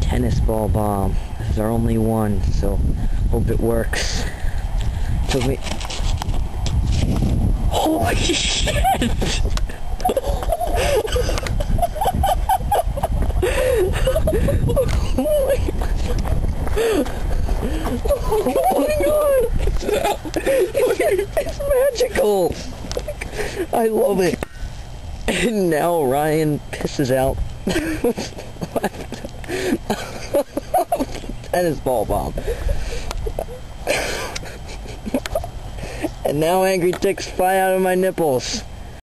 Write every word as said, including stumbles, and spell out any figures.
tennis ball bomb. This is our only one, so hope it works. So we... Holy shit! Oh my god! It's magical! I love it. And now Ryan pisses out tennis ball bomb. And now angry ticks fly out of my nipples.